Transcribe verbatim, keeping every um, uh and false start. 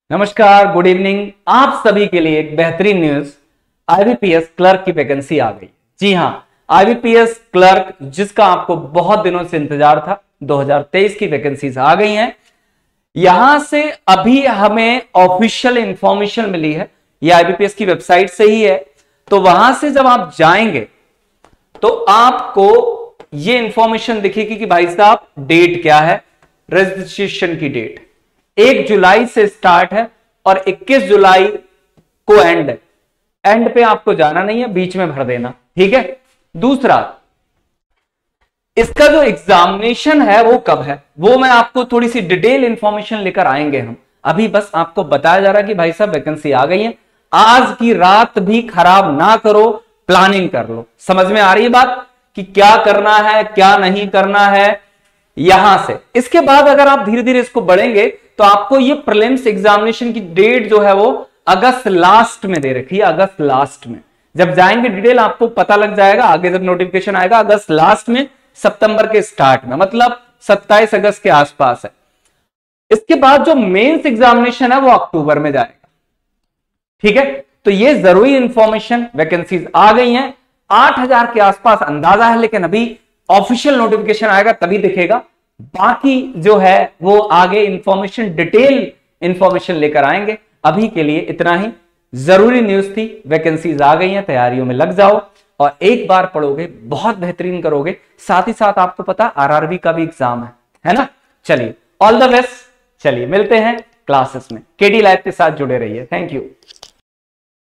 नमस्कार, good evening. आप सभी के लिए एक बेहतरीन न्यूज, आईबीपीएस क्लर्क की वैकेंसी आ गई। जी हां, आईबीपीएस क्लर्क जिसका आपको बहुत दिनों से इंतजार था, दो हज़ार तेईस की वैकेंसीज आ गई हैं। यहां से अभी हमें ऑफिशियल इंफॉर्मेशन मिली है, ये आईबीपीएस की वेबसाइट से ही है। तो वहां से जब आप जाएंगे तो आपको ये इंफॉर्मेशन दिखेगी कि भाई साहब डेट क्या है, रजिस्ट्रेशन की डेट एक जुलाई से स्टार्ट है और इक्कीस जुलाई को एंड है। एंड पे आपको जाना नहीं है, बीच में भर देना, ठीक है। दूसरा, इसका जो एग्जामिनेशन है वो कब है, वो मैं आपको थोड़ी सी डिटेल इंफॉर्मेशन लेकर आएंगे हम। अभी बस आपको बताया जा रहा है कि भाई साहब वैकेंसी आ गई है, आज की रात भी खराब ना करो, प्लानिंग कर लो। समझ में आ रही है बात कि क्या करना है क्या नहीं करना है। यहां से इसके बाद अगर आप धीरे धीरे इसको बढ़ेंगे तो आपको ये प्रीलिम्स एग्जामिनेशन की डेट जो है वो अगस्त लास्ट में दे रखी है। अगस्त लास्ट में जब जाएंगे डिटेल आपको पता लग जाएगा, आगे जब नोटिफिकेशन आएगा अगस्त लास्ट में, सितंबर के स्टार्ट में, मतलब सत्ताईस अगस्त के आसपास है। इसके बाद जो मेंस एग्जामिनेशन है वो अक्टूबर में जाएगा, ठीक है। तो ये जरूरी इंफॉर्मेशन, वैकेंसीज आ गई हैं, आठ हज़ार के आसपास अंदाजा है, लेकिन अभी ऑफिशियल नोटिफिकेशन आएगा तभी दिखेगा। बाकी जो है वो आगे इंफॉर्मेशन, डिटेल इंफॉर्मेशन लेकर आएंगे। अभी के लिए इतना ही जरूरी न्यूज थी, वैकेंसीज आ गई हैं, तैयारियों में लग जाओ और एक बार पढ़ोगे बहुत बेहतरीन करोगे। साथ ही साथ आपको पता आरआरबी का भी एग्जाम है, है ना। चलिए, ऑल द बेस्ट। चलिए मिलते हैं क्लासेस में, केडी लाइव के साथ जुड़े रहिए। Thank you.